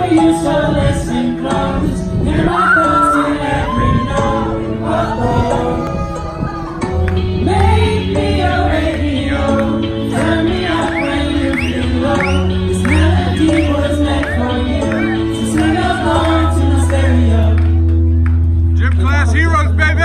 you, so listen close. Hear my thoughts in every note. Make me a radio. Turn me up when you feel low. This melody was meant for you, so sing along to my stereo. Gym class heroes, baby!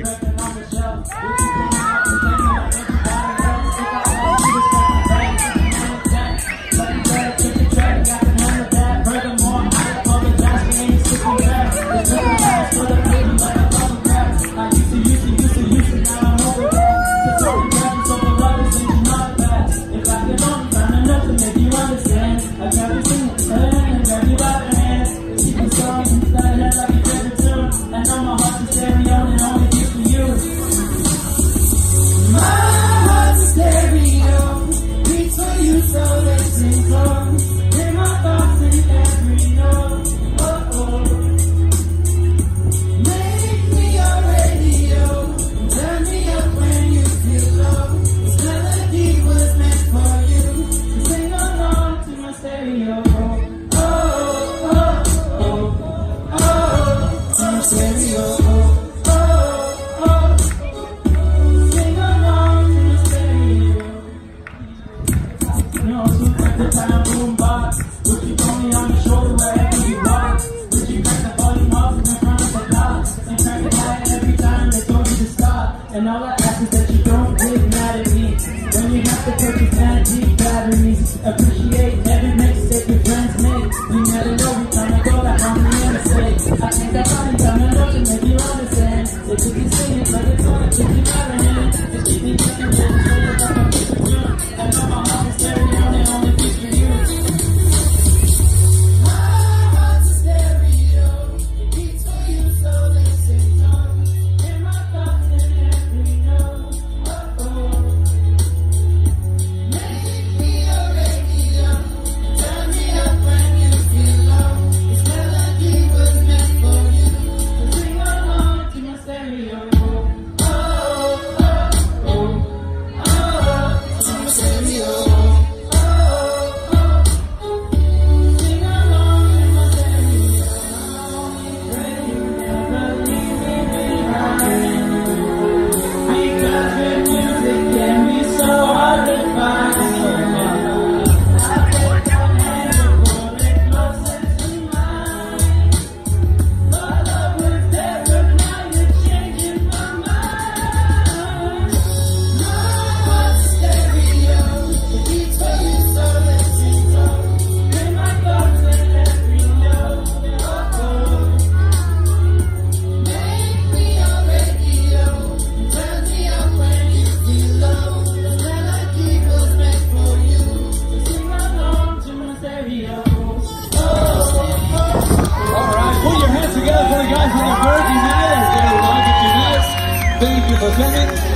And all I ask is that you don't get mad at me when you have to purchase antique batteries. Appreciate every mistake your friends make. You never know we tryna go that harmony and mistake. I think that body coming up to make you understand. They could be singing like it's on a chicken marinating. They keep me thinking that it's all about my future. And all my heart is stereo, they only fit for you. My heart's a stereo. It beats for you, so listen close. Hear my thoughts in every note. Make me a radio. Turn me up when you feel low. This melody was meant for you, so sing along to my stereo. Thank you for coming.